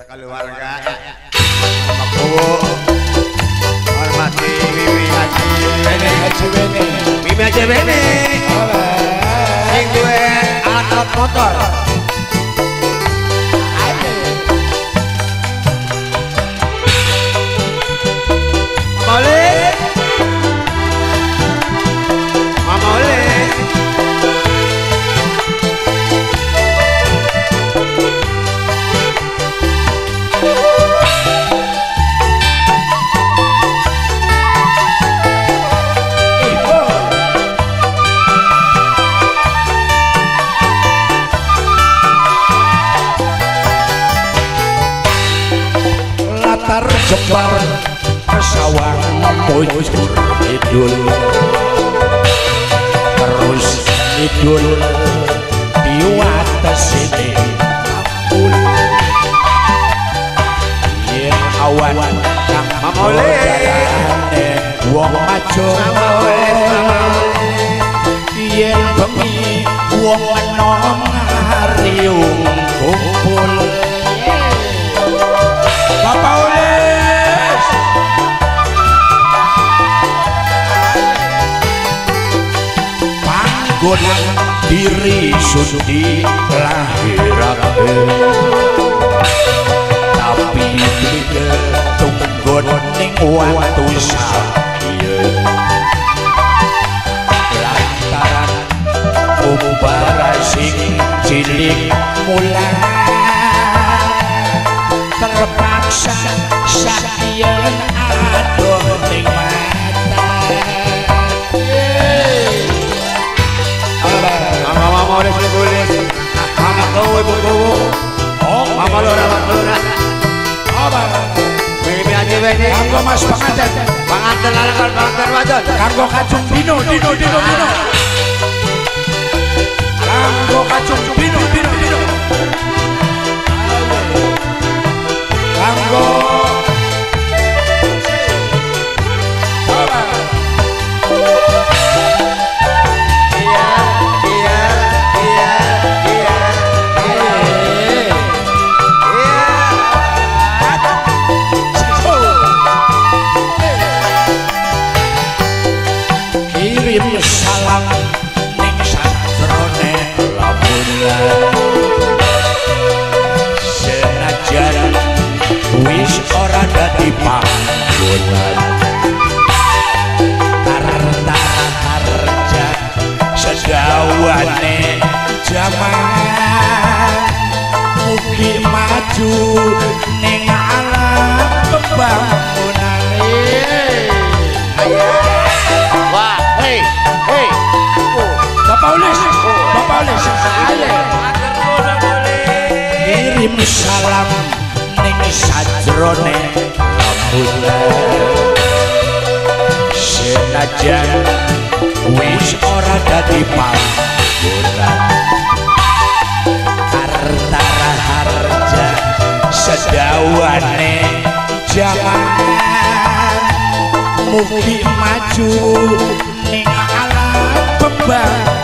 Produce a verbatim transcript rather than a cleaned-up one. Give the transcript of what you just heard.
keluarga. Hormati Mimi Haji Bene Haji Bene Mimi Haji Bene sing duwe alat motor. Boleh Mama boleh latar jembar sawang mujur idul terus idul di atas sini ambul yen awan kang mamoleh wong majo yen bengi wong enom ngariung kumpul Bapak Oles panggon diri sudi lahirake tapi tidak tunggon ning waktu sakieu lantaran umbar sing cilik mulai terpaksa sakien aduh ning mata Mama mau boleh boleh Mama kau ibu kau oh Mama lo rawat lo nak apa Mimi Haji Bene kanggo Mas Panganten Panganten lanang Panganten wadon kanggo Kacung Dino Dino Dino Dino kanggo Kacung Dino Dino Dino kanggo iya iya iya iya iya kirim salam ning satrone lamun senajan wis ora dadi panggonan harta harja sedawane jaman mugi maju ning alam pembangunan wah hei hei Bapak Oles Bapak Oles kirim salam ning sajrone lamun senajan wis ora dadi panggonan harta harja sedawane jaman mugi maju ning alam pembangunan